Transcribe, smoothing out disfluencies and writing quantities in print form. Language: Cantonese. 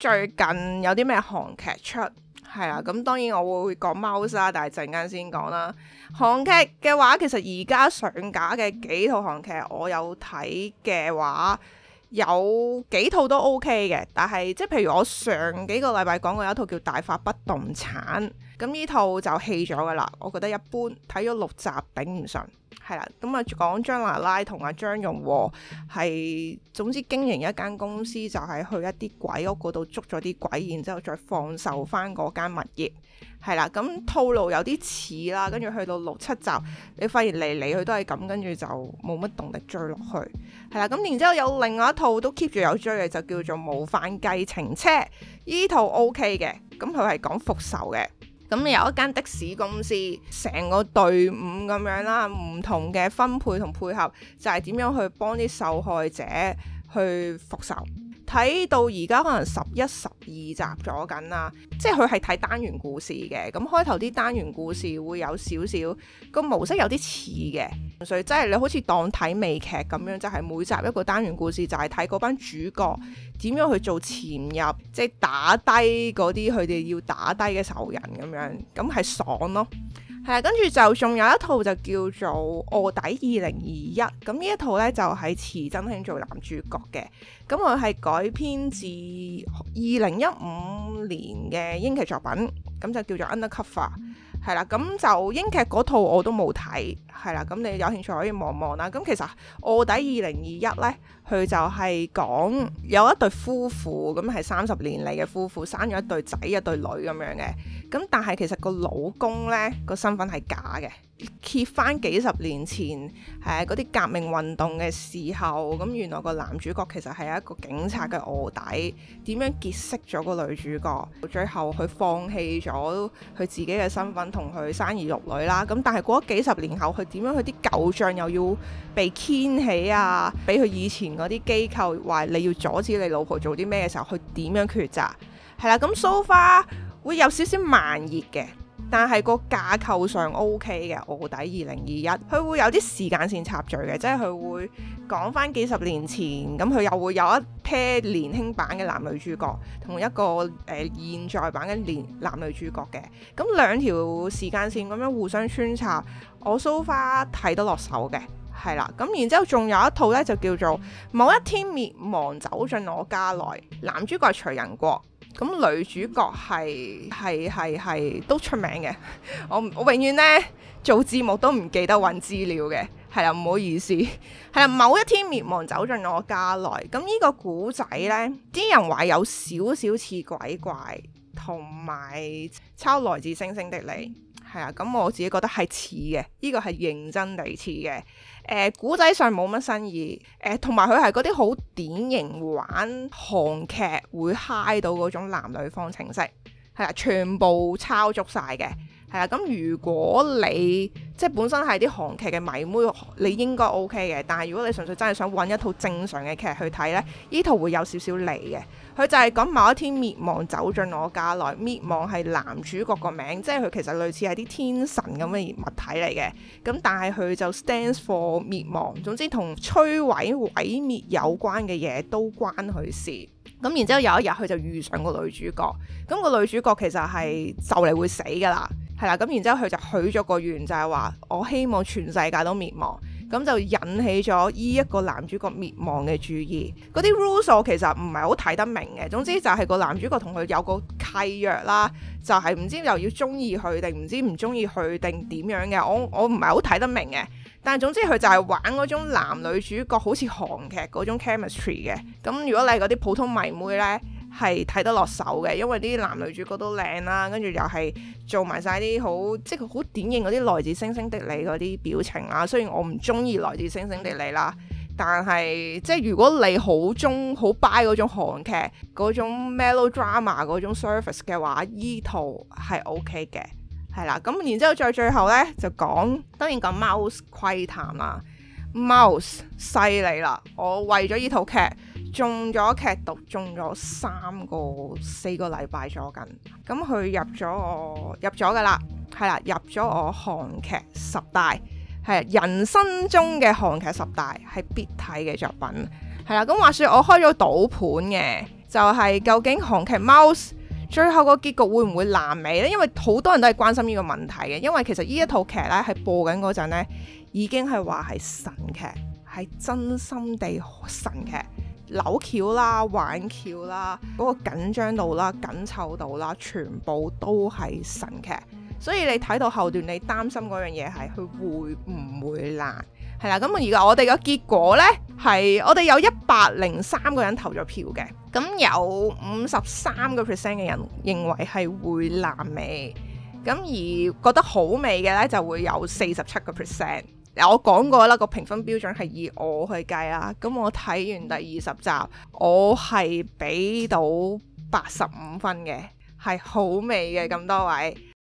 最近有啲咩韓劇出？係啦，咁當然我會講 Mouse 啦，但係陣間先講啦。韓劇嘅話，其實而家上架嘅幾套韓劇，我有睇嘅話，有幾套都 OK 嘅。但係即係譬如我上幾個禮拜講過有一套叫《大法不動產》，咁呢套就棄咗噶啦，我覺得一般，睇咗6集頂唔順。係啦，咁啊講張娜拉同阿張容和係總之經營一間公司，就係去一啲鬼屋嗰度捉咗啲鬼，然之後再放售翻嗰間物業。係啦，咁套路有啲似啦，跟住去到6、7集，你發現嚟嚟去都係咁，跟住就冇乜動力追落去。係啦，咁然之後有另外一套都 keep 住有追嘅，就叫做《模範計程車》，依套 OK 嘅，咁佢係講復仇嘅。咁有一間的士公司，成個隊伍咁樣啦，唔同嘅分配同配合，就係點樣去幫啲受害者去復仇。睇到而家可能11、12集咗緊啦，即係佢係睇單元故事嘅。咁開頭啲單元故事會有少少個模式有啲似嘅，所以即係你好似當睇美劇咁樣，就係每集一個單元故事，就係睇嗰班主角點樣去做潛入，即係打低嗰啲佢哋要打低嘅仇人咁樣，咁係爽咯。係啊，跟住就仲有一套就叫做《臥底2021》，咁呢一套呢，就係池真卿做男主角嘅，咁佢係改編自2015年嘅英劇作品，咁就叫做 Undercover。係啦，咁就英劇嗰套我都冇睇，係啦，咁你有興趣可以望望啦。咁其實臥底2021呢，佢就係講有一對夫婦，咁係30年嚟嘅夫婦，生咗一對仔一對女咁樣嘅。咁但係其實個老公呢，個身份係假嘅，揭翻幾十年前嗰啲革命運動嘅時候，咁原來個男主角其實係一個警察嘅臥底，點樣結識咗個女主角，最後佢放棄咗佢自己嘅身份同佢生兒育女啦。咁但係過咗幾十年後，佢點樣佢啲舊帳又要被掀起啊？俾佢以前嗰啲機構話你要阻止你老婆做啲咩嘅時候，佢點樣抉擇？係啦，咁 so far 會有少少慢熱嘅，但係個架構上 OK 嘅。臥底2021，佢會有啲時間線插敘嘅，即係佢會講翻幾十年前，咁佢又會有一 pair 年輕版嘅男女主角，同一個現在版嘅男女主角嘅，咁兩條時間線咁樣互相穿插，我 so far 睇得落手嘅。係啦，咁然之後仲有一套呢，就叫做某一天滅亡走進我家來，男主角係徐仁國，咁女主角係都出名嘅。我永遠呢做節目都唔記得揾資料嘅，係啦，唔好意思。係啦，某一天滅亡走進我家來，咁呢個古仔呢，啲人話有少少似鬼怪，同埋抄來自星星的你。係啊，咁我自己覺得係似嘅，呢個係認真地似嘅。古仔上冇乜新意，同埋佢係嗰啲好典型玩韓劇會嗨到嗰種男女方程式，係啦，全部抄足晒嘅。係啦，咁如果你即係本身係啲韓劇嘅迷妹，你應該 OK 嘅。但係如果你純粹真係想揾一套正常嘅劇去睇呢，呢套會有少少離嘅。佢就係講某一天滅亡走進我家來，滅亡係男主角個名，即係佢其實類似係啲天神咁嘅物體嚟嘅。咁但係佢就 stands for 滅亡，總之同摧毀毀滅有關嘅嘢都關佢事。咁然之後有一日佢就遇上個女主角，咁個女主角其實係就嚟會死㗎啦。係啦，咁然之後佢就許咗個願，就係話我希望全世界都滅亡，咁就引起咗依一個男主角滅亡嘅注意。嗰啲 rules 我其實唔係好睇得明嘅，總之就係個男主角同佢有個契約啦，就係唔知又要中意佢定唔知唔中意佢定點樣嘅，我唔係好睇得明嘅。但係總之佢就係玩嗰種男女主角好似韓劇嗰種 chemistry 嘅。咁如果你係嗰啲普通迷妹呢，係睇得落手嘅，因為啲男女主角都靚啦，跟住又係做埋晒啲好即係好典型嗰啲來自星星的你嗰啲表情啦。雖然我唔中意來自星星的你啦，但係即係如果你好buy 嗰種韓劇嗰種 melodrama 嗰種 surface 嘅話，依套係 OK 嘅。係啦，咁然之後最後呢，就講，當然講 Mouse 窺探啦。Mouse 犀利啦，我為咗依套劇中咗劇毒，中咗4個禮拜咗緊，咁佢入咗噶啦，係啦，入咗我韓劇10大，係人生中嘅韓劇10大係必睇嘅作品，係啦。咁話說我開咗賭盤嘅， 就係究竟韓劇 Mouse 最後個結局會唔會爛尾呢？因為好多人都係關心呢個問題嘅，因為其實呢一套劇呢，係播緊嗰陣呢，已經係話係神劇，係真心地神劇，扭橋啦、玩橋啦、嗰個緊張度啦、緊湊度啦，全部都係神劇。所以你睇到後段，你擔心嗰樣嘢係佢會唔會爛？係啦，咁而家我哋嘅結果呢，係我哋有103個人投咗票嘅，咁有53% 嘅人認為係會爛尾，咁而覺得好味嘅呢，就會有47%。我講過啦，個評分標準係以我去計啦，咁我睇完第20集，我係俾到85分嘅，係好味嘅，咁多位。